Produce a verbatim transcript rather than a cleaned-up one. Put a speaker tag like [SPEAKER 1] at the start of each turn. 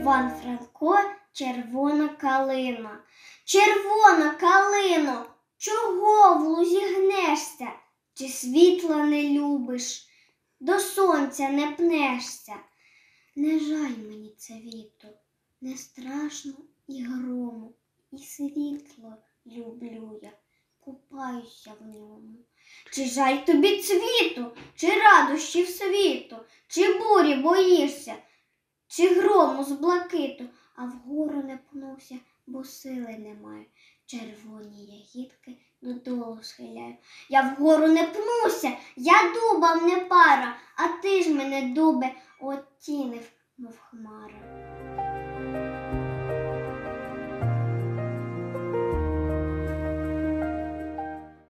[SPEAKER 1] Іван Франко, червона калина. Червона калино, чого в лузі гнешся? Чи світла не любиш, до сонця не пнешся? Не жаль мені цвіту, не страшно і грому, і світло люблю я, купаюся в ньому. Чи жаль тобі цвіту, чи радощів світу, чи бурі боїшся, чи грому з блакиту, а вгору не пнуся, бо сили немає. Червоні ягідки додолу схиляю. Я вгору не пнуся, я дубам не пара, а ти ж мене, дубе, оттінив, мов хмара.